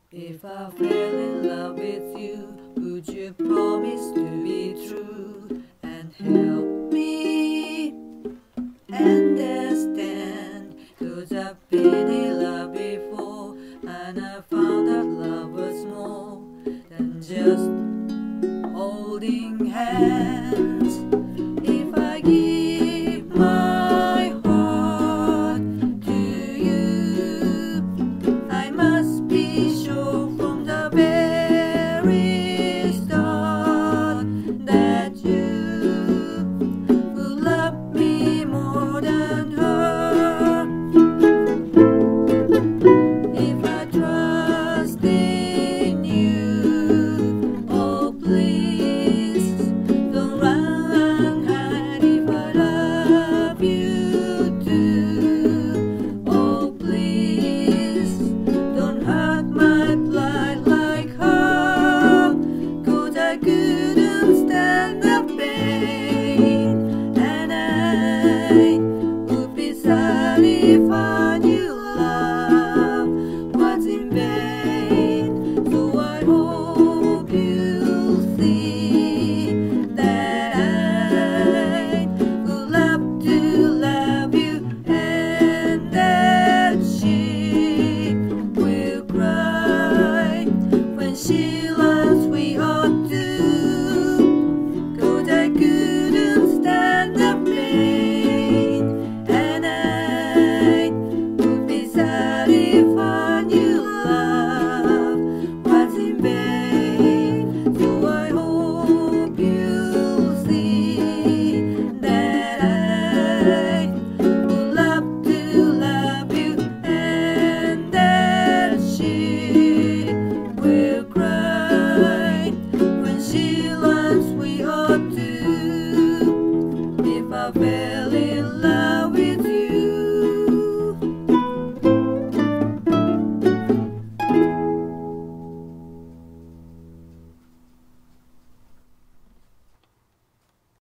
If I fell in love with you, would you promise to be true and help me understand? 'Cause I've been in love before and I found that love was more than just holding hands.